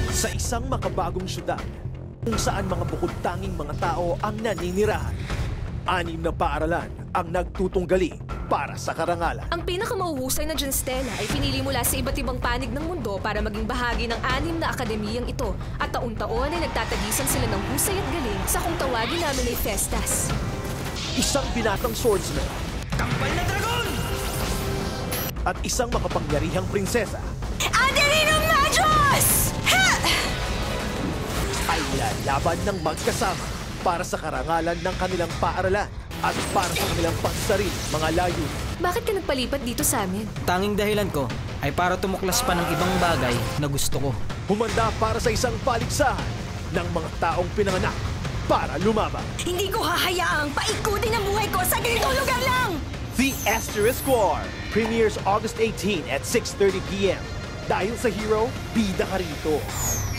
Sa isang makabagong syudad, kung saan mga bukod-tanging mga tao ang naninirahan, 6 na paaralan ang nagtutunggali para sa karangalan. Ang pinakamauhusay na John Stella ay pinili mula sa iba't ibang panig ng mundo para maging bahagi ng 6 na akademiyang ito. At taon-taon ay nagtatagisan sila ng husay at galing sa kung tawagin namin ay Festas. Isang binatang swordsman Kampal na dragon! at isang makapangyarihang prinsesa Adelino Majos! ay lalaban ng magkasama para sa karangalan ng kanilang paaralan at para sa kanilang pansarili mga layunin. Bakit ka nagpalipat dito sa amin? Tanging dahilan ko ay para tumuklas pa ng ibang bagay na gusto ko. Humanda para sa isang paligsahan ng mga taong pinanganak para lumaban. Hindi ko hahayaang paikutin ang buhay ko sa ganitong lugar lang! The Asterisk War premieres August 18 at 6:30 p.m. Dahil sa hero, bida ka rito.